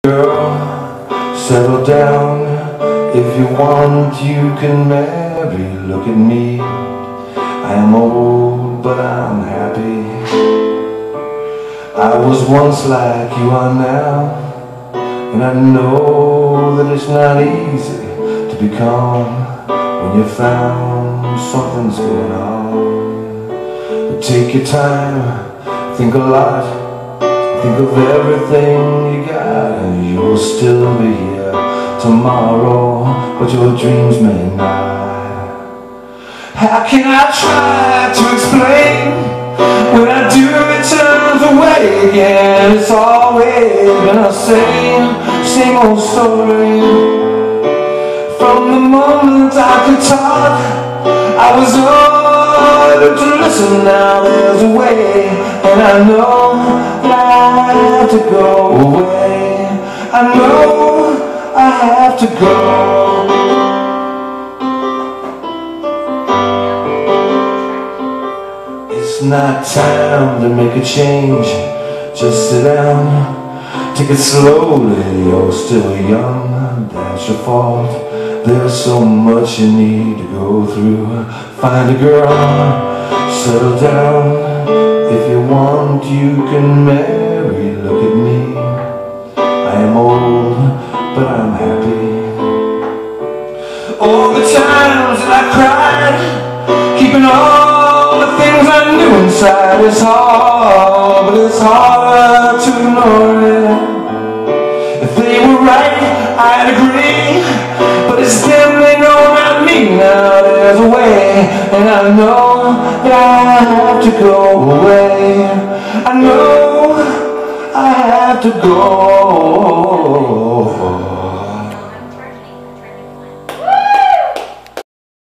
Girl, settle down. If you want, you can marry. Look at me, I am old, but I'm happy. I was once like you are now, and I know that it's not easy to be calm when you found something's going on. But take your time, think a lot. Think of everything you got, and you'll still be here tomorrow, but your dreams may not. How can I try to explain when I do it turns away again? It's always been the same old story. From the moment I could talk, I was ordered to listen. Now there's a way, and I know I have to go away. I know I have to go. It's not time to make a change. Just sit down, take it slowly. You're still young, that's your fault. There's so much you need to go through. Find a girl, settle down. If you want, you can marry. Look at me, I am old, but I'm happy. All the times that I cried, keeping all the things I knew inside is hard, but it's harder to ignore it. If they were right, I'd agree, but it's them, they know not me. Now there's a way, and I know that I have to go away. I know I have to go.